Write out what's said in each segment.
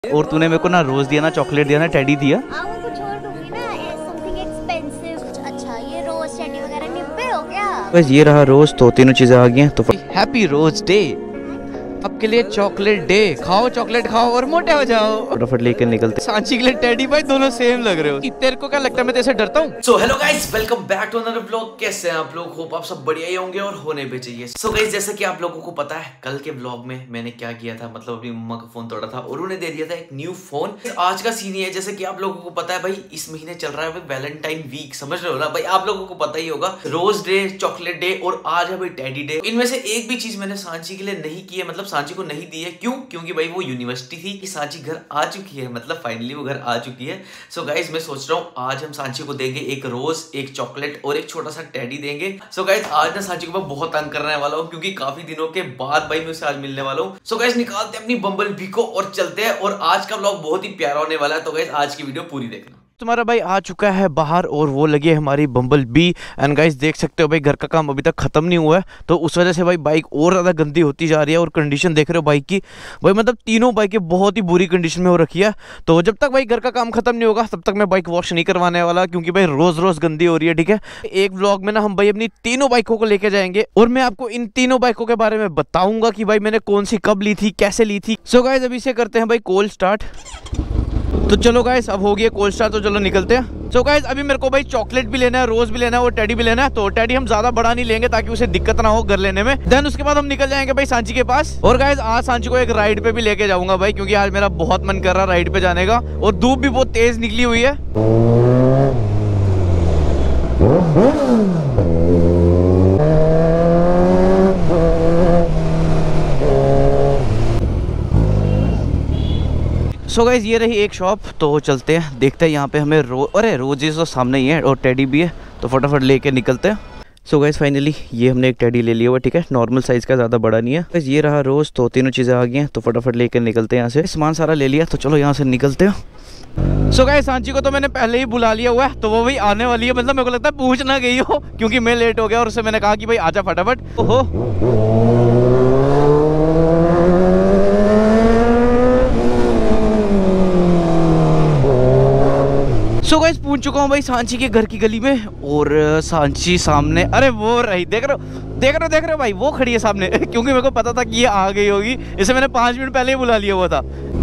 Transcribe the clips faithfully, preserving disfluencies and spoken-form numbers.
और तूने मेरे को ना रोज दिया ना चॉकलेट दिया ना टेडी दिया। आपको कुछ और दूंगी ना, समथिंग एक्सपेंसिव कुछ अच्छा। ये रोज टेडी वगैरह निब्बे हो क्या? बस ये रहा रोज, तो तीनों चीजें आ गई हैं। तो हैप्पी रोज डे, आपके लिए चॉकलेट डे। खाओ चॉकलेट खाओ और मोटे हो जाओ। फटाफट लेकर निकलते। सांची के लिए टेडी भाई दोनों सेम लग रहे हो। तेरे को क्या लगता है मैं तेरे से डरता हूँ? So hello guys, welcome back to another vlog. कैसे हैं आप लोग? होप आप सब बढ़िया ही होंगे और होने भी चाहिए। सो so गाइस, जैसे कि आप लोगों को पता है कल के व्लॉग में मैंने क्या किया था, मतलब अपनी मम्मा का फोन तोड़ा था और उन्हें दे दिया था एक न्यू फोन। आज का सीन ये है, जैसे कि आप लोगों को पता है भाई इस महीने चल रहा है भाई वैलेंटाइन वीक, समझ रहे हो ना भाई? आप लोगों को पता ही होगा, रोज डे, चॉकलेट डे और आज है भाई टेडी डे। इनमें से एक भी चीज मैंने सांची के लिए नहीं की है, मतलब सांची को नहीं दी है। क्यों? क्योंकि भाई वो यूनिवर्सिटी थी कि सांची घर आ चुकी है, मतलब फाइनली वो घर आ चुकी है। सो so गाइस, मैं सोच रहा हूँ आज हम सांची को देंगे एक रोज, एक चॉकलेट और एक छोटा सा टेडी देंगे। सो so गाइस, आज ना सांची को मैं बहुत तंग करने वाला हूँ क्योंकि काफी दिनों के बाद भाई मैं उसे आज मिलने वाला हूँ। सो so गाइस, निकालते हैं अपनी बम्बल बी को और चलते हैं। और आज का व्लॉग बहुत ही प्यारा होने वाला है, तो गाइस आज की वीडियो पूरी देखना। तुम्हारा भाई आ चुका है बाहर और वो लगी है हमारी बम्बल बी। एंड गाइस देख सकते हो भाई घर का काम अभी तक खत्म नहीं हुआ है, तो उस वजह से भाई बाइक और ज़्यादा गंदी होती जा रही है। और कंडीशन देख रहे हो बाइक की भाई, मतलब तीनों बाइकें बहुत ही बुरी कंडीशन में हो रखी है। तो जब तक भाई घर का काम खत्म नहीं होगा तब तक मैं बाइक वॉश नहीं करवाने वाला, क्योंकि भाई रोज़ रोज़ गंदी हो रही है। ठीक है, एक व्लॉग में ना हम भाई अपनी तीनों बाइकों को लेके जाएंगे और मैं आपको इन तीनों बाइकों के बारे में बताऊंगा कि भाई मैंने कौन सी कब ली थी, कैसे ली थी। सो गाइस, अभी से करते हैं भाई कॉल स्टार्ट। तो चलो गाइस, अब हो गया कॉल स्टार्ट, तो चलो निकलते हैं। सो so गाइस, अभी मेरे को भाई चॉकलेट भी लेना है, रोज भी लेना है और टेडी भी लेना है। तो टेडी हम ज्यादा बड़ा नहीं लेंगे ताकि उसे दिक्कत ना हो घर लेने में। देन उसके बाद हम निकल जाएंगे भाई सांची के पास। और गाइस, आज सांची को एक राइड पे भी लेके जाऊंगा भाई, क्योंकि आज मेरा बहुत मन कर रहा है राइड पे जाने का। और धूप भी बहुत तेज निकली हुई है। सो गाइस, ये रही एक शॉप, तो चलते हैं देखते हैं यहाँ पे हमें रो अरे रोजेस तो सामने ही है और टेडी भी है, तो फटाफट लेके निकलते हैं। सो गाइस, फाइनली ये हमने एक टेडी ले लिया हुआ। ठीक है, नॉर्मल साइज का, ज़्यादा बड़ा नहीं है। गाइस ये रहा रोज, तो तीनों चीज़ें आ गई हैं, तो फटाफट लेके निकलते हैं यहाँ से। सामान सारा ले लिया, तो चलो यहाँ से निकलते हैं। सो गाइस, सांची को तो मैंने पहले ही बुला लिया हुआ है, तो वो भाई आने वाली है। मतलब मेरे को लगता है पूछ ना गई हो, क्योंकि मैं लेट हो गया और उससे मैंने कहा कि भाई आजा फटाफट। ओहो, सो गाइस पहुंच चुका हूँ भाई सांची के घर की गली में। और सांची सामने, अरे वो रही, देख रहे हो देख रहे हो देख रहे हो भाई, वो खड़ी है सामने। क्योंकि मेरे को पता था कि ये आ गई होगी, इसे मैंने पाँच मिनट पहले ही बुला लिया हुआ था।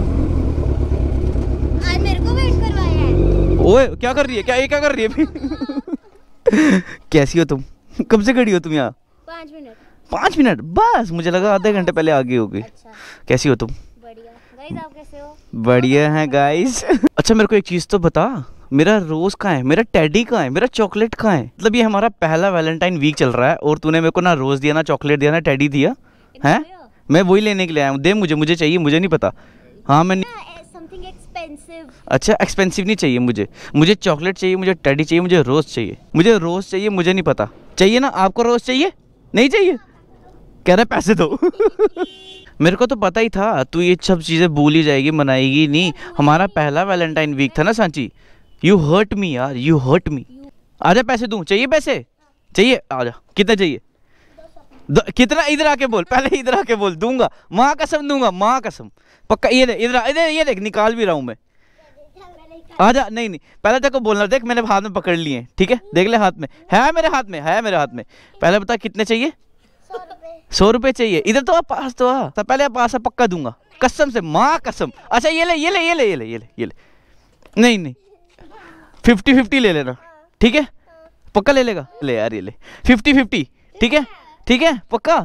आज मेरे को वेट करवाया है। ओए क्या कर रही है? क्या ये क्या कर रही है? कैसी हो तुम? कब से खड़ी हो तुम यहाँ? पाँच मिनट पाँच मिनट बस, मुझे लगा आधे घंटे पहले आ गई होगी। अच्छा। कैसी हो तुम? बढ़िया। गाइस आप कैसे हो? बढ़िया है गाइस। अच्छा मेरे को एक चीज़ तो बता, मेरा रोज कहाँ है, मेरा टेडी कहाँ है, मेरा चॉकलेट कहाँ है? मतलब ये हमारा पहला वैलेंटाइन वीक चल रहा है और तूने मेरे को ना रोज दिया ना चॉकलेट दिया ना टेडी दिया है। मैं वही लेने के लिए आया हूँ, दे मुझे, मुझे चाहिए, मुझे नहीं पता। हाँ मैं समथिंग एक्सपेंसिव। अच्छा एक्सपेंसिव नहीं चाहिए मुझे, मुझे चॉकलेट चाहिए, मुझे टेडी चाहिए, मुझे रोज चाहिए, मुझे रोज चाहिए, मुझे नहीं पता। चाहिए ना आपको? रोज चाहिए? नहीं चाहिए? कह रहे पैसे दो। मेरे को तो पता ही था तू ये सब चीज़ें भूल ही जाएगी, मनाएगी नहीं। हमारा पहला वैलेंटाइन वीक था ना सांची। यू हर्ट मी यार, यू हर्ट मी। आजा पैसे दूं? चाहिए पैसे? चाहिए? आजा। कितने चाहिए? कितना? इधर आके बोल, पहले इधर आके बोल। दूंगा, माँ कसम दूंगा, माँ कसम पक्का। ये देख इधर, इधर ये देख, निकाल भी रहा हूँ मैं। आजा। नहीं नहीं, पहले तक को बोलना। देख मैंने हाथ में पकड़ लिए, ठीक है? देख ले हाथ में है, मेरे हाथ में है, मेरे हाथ में। पहले बता कितने चाहिए? सौ रुपए चाहिए। इधर तो आप पास तो आ, तो पहले पास है, पक्का दूंगा कसम से, माँ कसम। अच्छा ये ले ये ले ये ले ये ले ये ले ये ले। नहीं नहीं, फिफ्टी फिफ्टी ले लेना, ठीक है? पक्का ले लेगा? ले यार ये ले, फिफ्टी फिफ्टी, ठीक है? ठीक है पक्का।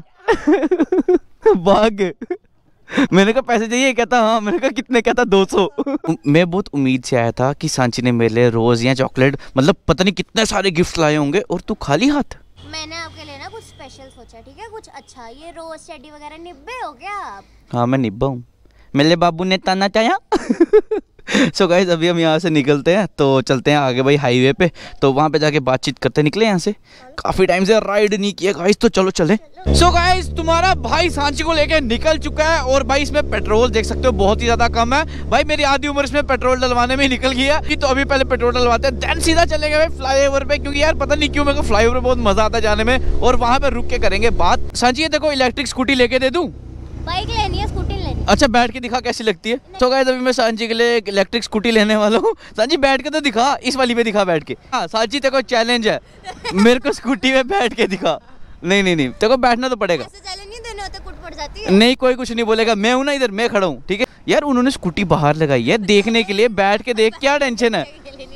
भाग। मैंने कहा पैसे चाहिए, कहता हाँ। मैंने कहा कितने? कहता दो सौ। मैं बहुत उम्मीद से आया था कि सांची ने मेरे लिए रोज या चॉकलेट, मतलब पता नहीं कितने सारे गिफ्ट लाए होंगे, और तू खाली हाथ। मैंने आपके लिए ना कुछ स्पेशल सोचा, ठीक है? कुछ अच्छा। ये रोज टेडी वगैरह निब्बे हो क्या आप? हाँ मैं निब्बा हूँ, मेरे बाबू ने ताना चाहा। सो गाइस, अभी हम यहाँ से निकलते हैं, तो चलते हैं आगे भाई हाईवे पे, तो वहाँ पे जाके बातचीत करते निकले यहाँ से। काफ़ी टाइम से राइड नहीं किया गाइस, तो चलो चले। सो गाइस, तुम्हारा भाई सांची को लेके निकल चुका है और भाई इसमें पेट्रोल देख सकते हो बहुत ही ज़्यादा कम है। भाई मेरी आधी उम्र इसमें पेट्रोल डलवाने में ही निकल गया, तो अभी पहले पेट्रोल डलवाते हैं, देन सीधा चलेंगे भाई फ्लाई ओवर पे, क्योंकि यार पता नहीं क्यों मेरे को फ्लाई ओवर पे बहुत मजा आता है जाने में, और वहाँ पे रुक के करेंगे बात। सांची ये देखो, इलेक्ट्रिक स्कूटी लेके दे दूँ? बाइक लेनी है, स्कूटी लेनी अच्छा बैठ के दिखा कैसी लगती है। तो गाइस अभी मैं सांची के लिए एक इलेक्ट्रिक स्कूटी लेने वाला हूँ। सांची बैठ के तो दिखा, इस वाली पे दिखा बैठ के। हाँ सांची तेरे को चैलेंज है, मेरे को स्कूटी में बैठ के दिखा। नहीं नहीं नहीं तेरे को बैठना तो पड़ेगा। ऐसे चैलेंज नहीं देने होते, कुट पड़ जाती है। नहीं कोई कुछ नहीं बोलेगा, मैं हूँ ना इधर, मैं खड़ा हूँ ठीक है। यार उन्होंने स्कूटी बाहर लगाई है देखने के लिए, बैठ के देख क्या टेंशन है।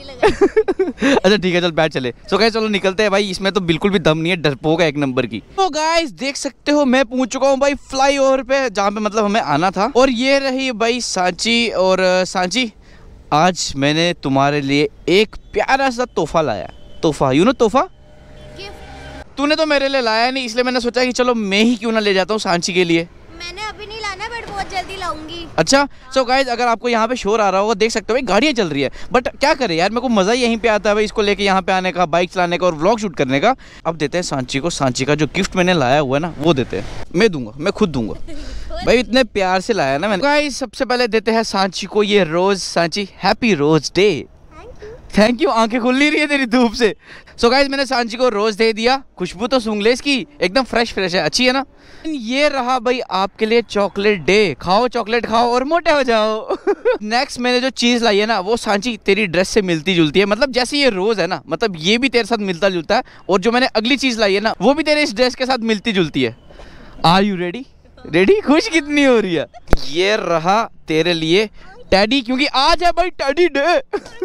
अच्छा ठीक है चल बैठ चले। सो गाइस चलो निकलते हैं भाई, इसमें तो बिल्कुल भी दम नहीं है, डरपोक है एक नंबर की। तो गाइस देख सकते हो मैं पहुंच चुका हूँ भाई फ्लाईओवर पे, जहाँ पे मतलब हमें आना था। और ये रही भाई सांची। और सांची आज मैंने तुम्हारे लिए एक प्यारा सा तोहफा लाया। तोहफा यू नो तोहफा तूने तो मेरे लिए लाया नहीं, इसलिए मैंने सोचा कि चलो मैं ही क्यों ना ले जाता हूँ सांची के लिए। मैंने अभी नहीं लाना, बट बहुत जल्दी लाऊंगी। अच्छा सो गाइज अगर आपको यहाँ पे शोर आ रहा होगा देख सकते हो भाई गाड़ियाँ चल रही है, बट क्या करें यार मेरे को मज़ा ही यहीं पे आता है भाई, इसको लेके यहाँ पे आने का, बाइक चलाने का और व्लॉग शूट करने का। अब देते हैं सांची को, सांची का जो गिफ्ट मैंने लाया हुआ है ना वो देते हैं। मैं दूंगा, मैं खुद दूंगा भाई, इतने प्यार से लाया ना मैंने। गाइज सबसे पहले देते हैं सांची को ये rose. Sanchi happy rose day. Thank you. आंखें खुल नहीं रही है तेरी धूप से। सो so गाइज मैंने सांची को रोज दे दिया, खुशबू तो सूंघ ले इसकी, एकदम फ्रेश फ्रेश है, अच्छी है ना। ये रहा भाई आपके लिए चॉकलेट डे, खाओ चॉकलेट खाओ और मोटे हो जाओ। नेक्स्ट मैंने जो चीज़ लाई है ना वो सांची तेरी ड्रेस से मिलती जुलती है, मतलब जैसे ये रोज है ना, मतलब ये भी तेरे साथ मिलता जुलता है, और जो मैंने अगली चीज़ लाई है ना वो भी तेरे इस ड्रेस के साथ मिलती जुलती है। Are you ready? रेडी? खुश कितनी हो रही है? ये रहा तेरे लिए टैडी, क्योंकि आज है भाई टैडी डे।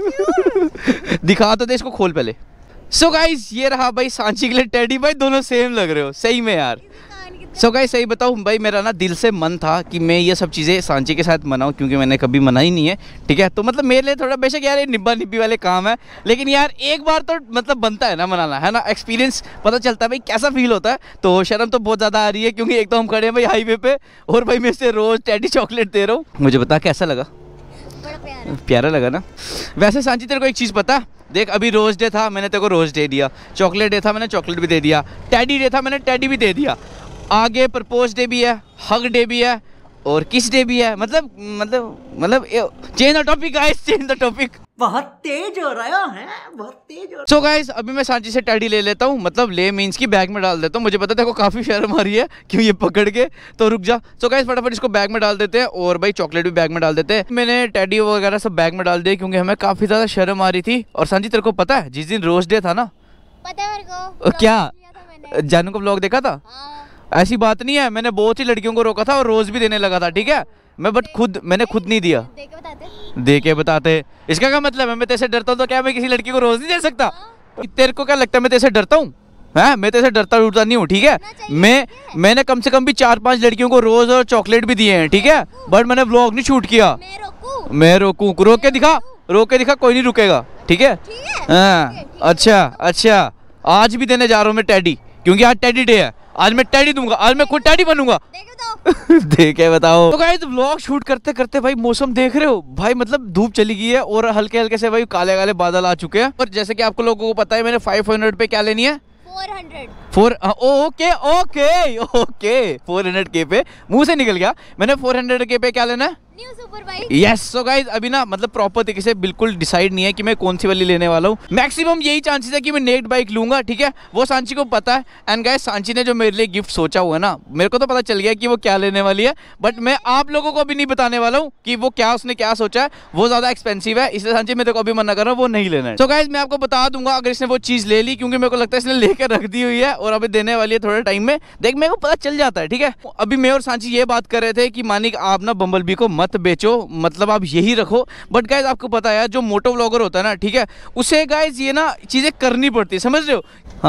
दिखा तो दे इसको, खोल पहले। सो so गाइज ये रहा भाई सांची के लिए टैडी। भाई दोनों सेम लग रहे हो सही में यार। सो so गाइज सही बताऊँ भाई मेरा ना दिल से मन था कि मैं ये सब चीज़ें सांची के साथ मनाऊँ, क्योंकि मैंने कभी मनाई नहीं है ठीक है। तो मतलब मेरे लिए थोड़ा बेशक यार ये निब्बा निब्बी वाले काम है, लेकिन यार एक बार तो मतलब बनता है ना मनाना, है ना। एक्सपीरियंस पता चलता है भाई कैसा फील होता है। तो शर्म तो बहुत ज़्यादा आ रही है, क्योंकि एक तो हम खड़े हैं भाई हाईवे पे और भाई मैं इससे रोज़ टैडी चॉकलेट दे रहा हूँ। मुझे बता कैसा लगा? बड़ा प्यारा प्यारा लगा ना। वैसे सांची तेरे को एक चीज़ पता, देख अभी रोज डे था मैंने तेरे को रोज दे दिया, चॉकलेट डे था मैंने चॉकलेट भी दे दिया, टैडी डे था मैंने टैडी भी दे दिया, आगे प्रपोज डे भी है, हग डे भी है और किस डे भी है। मतलब मतलब मतलब change the topic guys, change the topic. बहुत तेज हो रहा है, बहुत तेज हो। सो so गाइस अभी मैं सांची से टैडी ले लेता हूँ, मतलब ले मीन्स की बैग में डाल देता हूँ। मुझे पता देखो काफ़ी शर्म आ रही है क्यों ये पकड़ के, तो रुक जा। सो so गाइस फटाफट इसको बैग में डाल देते हैं और भाई चॉकलेट भी बैग में डाल देते हैं। मैंने टैडी वगैरह सब बैग में डाल दिए क्योंकि हमें काफ़ी ज़्यादा शर्म आ रही थी। और सांची तेरे को पता है जिस दिन रोज डे था ना, पता है मेरे को, क्या मैंने जानू का ब्लॉग देखा था? ऐसी बात नहीं है, मैंने बहुत सी लड़कियों को रोका था और रोज भी देने लगा था ठीक है मैं, बट खुद मैंने खुद नहीं दिया। देख के बताते दे के बताते इसका क्या मतलब है? मैं तेरे से डरता हूँ तो क्या मैं किसी लड़की को रोज नहीं दे सकता? तेरे को क्या लगता है मैं तेरे से डरता हूँ? है मैं तेरे से डरता डरता नहीं हूँ ठीक है। मैं मैंने कम से कम भी चार पांच लड़कियों को रोज और चॉकलेट भी दिए हैं ठीक है, बट मैंने व्लॉग नहीं शूट किया। मैं रोकूं? मैं रोकूं? रोक के दिखा, रोक के दिखा, कोई नहीं रुकेगा ठीक है। ठीक है हाँ अच्छा अच्छा आज भी देने जा रहा हूँ मैं टैडी, क्योंकि आज टैडी डे है, आज मैं टैडी दूंगा, आज मैं खुद टैडी बनूंगा। देख बताओ। देखे बताओ। तो गाइस व्लॉग शूट करते करते भाई मौसम देख रहे हो भाई, मतलब धूप चली गई है और हल्के हल्के से भाई काले काले बादल आ चुके हैं। और जैसे कि आपको लोगों को पता है मैंने फाइव हंड्रेड पे क्या लेनी है? Four hundred. Four okay okay okay four hundred के पे मुंह से निकल गया। मैंने फोर हंड्रेड के पे क्या लेना है? New super bike. Yes so guys अभी ना मतलब प्रॉपर तरीके से बिल्कुल डिसाइड नहीं है कि मैं कौन सी वाली लेने वाला हूँ। मैक्सिमम यही चांसेस है कि मैं नेक्ड बाइक लूंगा ठीक है, वो सांची को पता है। एंड गाइज सांची ने जो मेरे लिए गिफ्ट सोचा हुआ है ना, मेरे को तो पता चल गया कि वो क्या लेने वाली है, बट मैं आप लोगों को भी नहीं बताने वाला हूँ कि वो क्या उसने क्या सोचा है। वो ज्यादा एक्सपेंसिव है, इसलिए सांची मैं तेरे को अभी मना कर रहा हूँ वो नहीं लेना है। सो गाइज मैं आपको बता दूंगा अगर इसने वो चीज ले ली, क्योंकि मेरे को लगता है इसने लेकर रख दी हुई है और अभी देने वाली है थोड़े टाइम में। देख मेरे को पता चल जाता है ठीक है। अभी मैं और सांची ये बात कर रहे थे कि मानिक आप ना बम्बलबी को मत बेचो, मतलब आप यही रखो। बट गाइज आपको पता है जो मोटो व्लॉगर होता है ना ठीक है, उसे गाइज ये ना चीजें करनी पड़ती है, समझ रहे हो।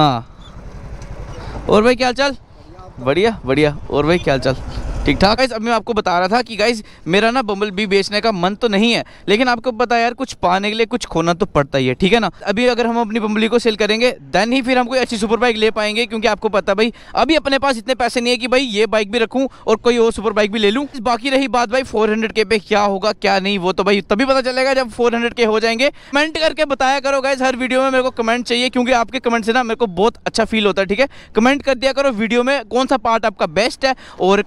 हाँ और भाई क्या हाल चाल? बढ़िया बढ़िया। और भाई क्या हाल चाल? ठीक ठाक। गाइस अब मैं आपको बता रहा था कि गाइस मेरा ना बम्बल बी बेचने का मन तो नहीं है, लेकिन आपको पता है यार कुछ पाने के लिए कुछ खोना तो पड़ता ही है ठीक है ना। अभी अगर हम अपनी बम्बली को सेल करेंगे देन ही फिर हम कोई अच्छी सुपर बाइक ले पाएंगे, क्योंकि आपको पता भाई अभी अपने पास इतने पैसे नहीं है कि भाई ये बाइक भी रखूं और कोई और सुपर बाइक भी ले लूं। बाकी रही बात भाई फोर हंड्रेड के पे क्या होगा क्या नहीं, वो तो भाई तभी पता चलेगा जब फोर हंड्रेड के हो जाएंगे। कमेंट करके बताया करो गाइस, हर वीडियो में मेरे को कमेंट चाहिए, क्योंकि आपके कमेंट से ना मेरे को बहुत अच्छा फील होता है ठीक है। कमेंट कर दिया करो वीडियो में कौन सा पार्ट आपका बेस्ट है और कहाँ आपको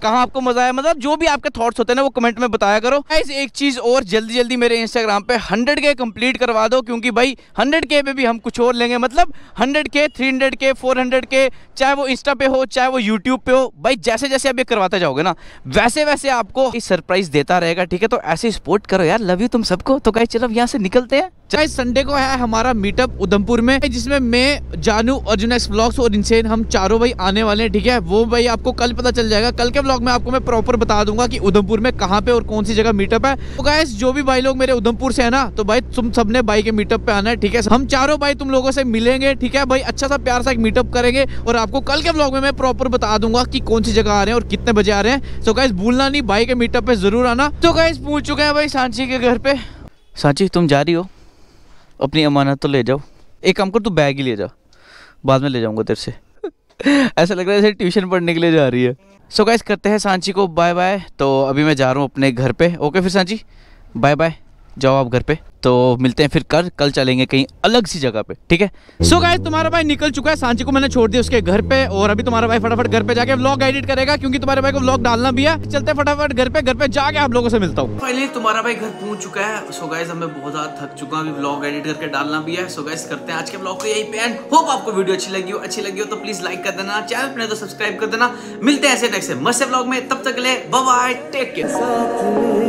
मजा आया, मतलब जो भी आपके थॉट्स होते हैं ना वो कमेंट में बताया करो। गाइस एक चीज और, जल्दी जल्दी मेरे इंस्टाग्राम पे हंड्रेड के कंप्लीट करवा दो, क्योंकि भाई हंड्रेड के पे भी हम कुछ और लेंगे, मतलब हंड्रेड के, थ्री हंड्रेड के, फोर हंड्रेड के, चाहे वो इंस्टा पे हो चाहे वो यूट्यूब पे हो, भाई जैसे जैसे आप ये करवाते जाओगे ना वैसे वैसे आपको सरप्राइज देता रहेगा, ठीक है। तो ऐसे सपोर्ट करो यार, लव यू तुम सबको। तो गाइस चलो यहाँ से निकलते हैं। गाइस संडे को है हमारा मीटअप उधमपुर में, जिसमें मैं, जानू, अर्जुनेक्स व्लॉग्स और इनसेन हम चारों भाई आने वाले हैं, ठीक है। वो भाई आपको कल पता चल जाएगा, कल के व्लॉग में आपको मैं प्रॉपर बता दूंगा कि उधमपुर में कहाँ पे और कौन सी जगह मीटअप है। तो गाइस जो भी भाई लोग मेरे उधमपुर से है ना, तो भाई तुम सबने भाई के मीटअप पे आना है, ठीक है। हम चारों भाई तुम लोगों से मिलेंगे, ठीक है भाई, अच्छा सा प्यार सा एक मीटअप करेंगे और आपको कल के व्लॉग में मैं प्रॉपर बता दूंगा कि कौन सी जगह आ रहे हैं और कितने बजे आ रहे हैं। तो गाइस भूलना नहीं, भाई के मीटअप पे जरूर आना। तो गाइस पहुंच चुके हैं भाई सांची के घर पे। सांची तुम जा रही हो, अपनी अमानत तो ले जाओ। एक काम कर, तू बैग ही ले जा, बाद में ले जाऊंगा तेरे से। ऐसा लग रहा है जैसे ट्यूशन पढ़ने के लिए जा रही है। सो गाइस करते हैं सांची को बाय बाय। तो अभी मैं जा रहा हूँ अपने घर पे। ओके फिर सांची बाय बाय, जाओ आप घर पे। तो मिलते हैं फिर कल कल चलेंगे कहीं अलग सी जगह पे, ठीक है। सो गाइस तुम्हारा भाई निकल चुका है, सांची को मैंने छोड़ दिया उसके घर पे, और अभी तुम्हारा भाई फटाफट घर पे जाके व्लॉग एडिट करेगा, क्योंकि तुम्हारे भाई को व्लॉग डालना भी है। चलते हैं फटाफट घर पे, घर पे जाके आप लोगों से मिलता हूँ। फाइनली तुम्हारा भाई घर पहुंच चुका है। सो गाइस अब मैं बहुत ज्यादा थक चुका हूँ, व्लॉग एडिट करके डालना भी है। सो गाइस करते हैं आज के व्लॉग को यही पे एंड। होप आपको वीडियो अच्छी लगी हो, अच्छी लगी हो तो प्लीज लाइक कर देना, चैनल पे तो सब्सक्राइब कर देना। मिलते हैं ऐसे नेक्स्ट मस्त व्लॉग में, तब तक के लिए बाय बाय, टेक केयर।